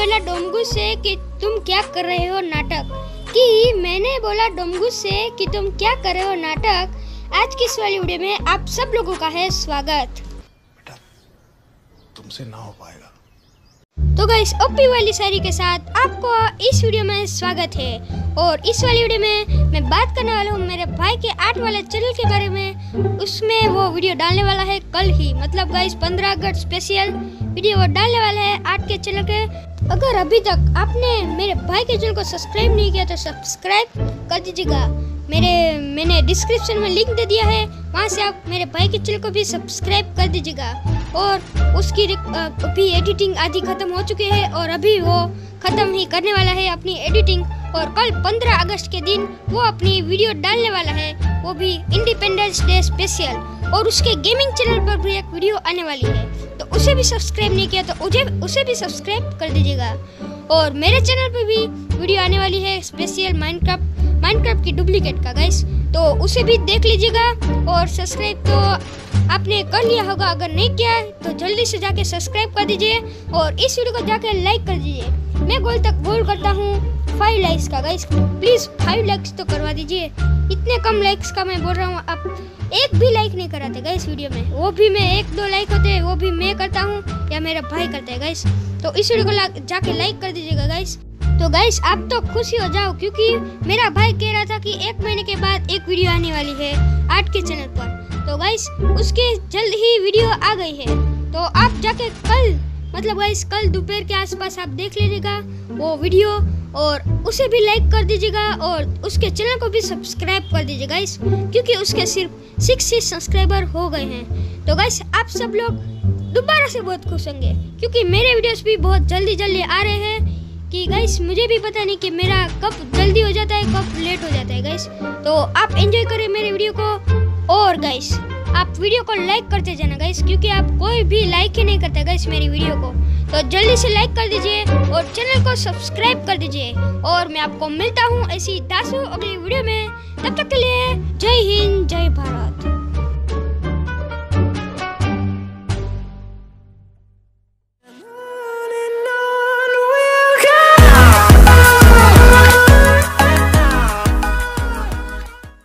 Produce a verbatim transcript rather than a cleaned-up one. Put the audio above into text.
बोला डोमगु से कि तुम क्या कर रहे हो नाटक कि मैंने बोला डोमगु से कि तुम क्या कर रहे हो नाटक। आज की इस वाली वीडियो में आप सब लोगों का है स्वागत। बेटा तुमसे ना हो पाएगा। तो गाइस ओपी वाली शायरी के साथ आपको इस वीडियो में स्वागत है। और इस वाली वीडियो में मैं बात करने वाला हूँ मेरे भाई के आर्ट वाले चैनल के बारे में। उसमें वो वीडियो डालने वाला है कल ही, मतलब गाइस पंद्रह अगस्त स्पेशल वीडियो वो डालने वाला है आर्ट के चैनल के। अगर अभी तक आपने मेरे भाई के चैनल को सब्सक्राइब नहीं किया तो सब्सक्राइब कर दीजिएगा। मेरे मैंने डिस्क्रिप्शन में लिंक दे दिया है, वहाँ से आप मेरे भाई के चैनल को भी सब्सक्राइब कर दीजिएगा। और उसकी अभी एडिटिंग आधी ख़त्म हो चुकी है और अभी वो ख़त्म ही करने वाला है अपनी एडिटिंग। और कल पंद्रह अगस्त के दिन वो अपनी वीडियो डालने वाला है, वो भी इंडिपेंडेंस डे स्पेशल। और उसके गेमिंग चैनल पर भी एक वीडियो आने वाली है, तो उसे भी सब्सक्राइब नहीं किया तो उसे उसे भी सब्सक्राइब कर दीजिएगा। और मेरे चैनल पर भी वीडियो आने वाली है स्पेशल माइनक्राफ्ट माइनक्राफ्ट की डुप्लीकेट का गाइस, तो उसे भी देख लीजिएगा। और सब्सक्राइब तो आपने कर लिया होगा, अगर नहीं किया तो जल्दी से जाके सब्सक्राइब कर दीजिए और इस वीडियो को जाके लाइक कर दीजिए। मैं गोल तक गोल करता हूँ फाइव लाइक्स का गाइस, प्लीज फाइव लाइक्स तो करवा दीजिए। इतने कम लाइक्स का मैं बोल रहा हूँ, आप एक भी लाइक नहीं कराते गाइस वीडियो में, वो भी मैं एक दो लाइक होते हैं वो भी मैं करता हूँ या मेरा भाई करता है गाइस। तो इस वीडियो को जाके लाइक कर दीजिएगा गाइस। तो गाइस आप तो खुशी हो जाओ क्योंकि मेरा भाई कह रहा था कि एक महीने के बाद एक वीडियो आने वाली है आर्ट के चैनल पर। तो गाइस उसके जल्द ही वीडियो आ गई है, तो आप जाके कल मतलब गाइस कल दोपहर के आसपास आप देख लीजिएगा वो वीडियो और उसे भी लाइक कर दीजिएगा और उसके चैनल को भी सब्सक्राइब कर दीजिएगा गाइस, क्योंकि उसके सिर्फ सिक्स ही सब्सक्राइबर हो गए हैं। तो गाइस आप सब लोग दोबारा से बहुत खुश होंगे क्योंकि मेरे वीडियोस भी बहुत जल्दी जल्दी आ रहे हैं कि गाइस मुझे भी पता नहीं कि मेरा कब जल्दी हो जाता है कब लेट हो जाता है गाइस। तो आप एंजॉय करें मेरे वीडियो को और गाइस आप वीडियो को लाइक करते जाना गाइस, क्योंकि आप कोई भी लाइक ही नहीं करता गाइस मेरी वीडियो को। तो जल्दी से लाइक कर दीजिए और चैनल को सब्सक्राइब कर दीजिए और मैं आपको मिलता हूँ ऐसी दासू अगली वीडियो में। तब तक के लिए जय हिंद जय भारत।